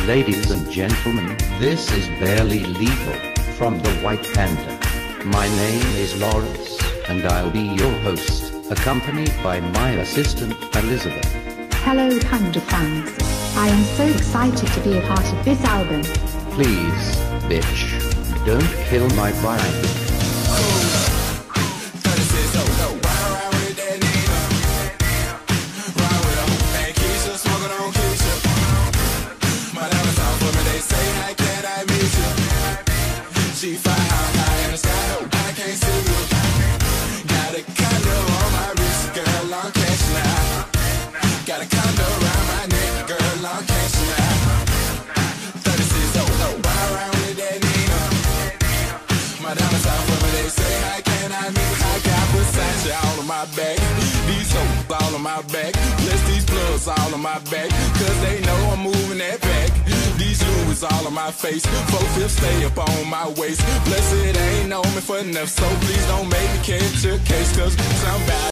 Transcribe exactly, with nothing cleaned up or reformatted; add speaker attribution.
Speaker 1: Ladies and gentlemen, this is barely legal, from the White Panda. My name is Lawrence, and I'll be your host, accompanied by my assistant, Elizabeth.
Speaker 2: Hello Panda fans. I am so excited to be a part of this album.
Speaker 1: Please, bitch, don't kill my vibe.
Speaker 3: She fly high, high in the sky, I can't see you. Got a condo on my wrist, girl, I'm cashing out. Got a condo around my neck, girl, I'm cashing out. thirty-six oh oh, ride around with that Nina. My diamonds out for me, they say, how can I meet? I got Versace all on my back, these hoes all on my back, plus these plugs all on my back, cause they know I'm moving that back. These Louis all on my face, four fifths stay up on my waist. Blessed ain't know me for enough, so please don't make me catch a case, cause somebody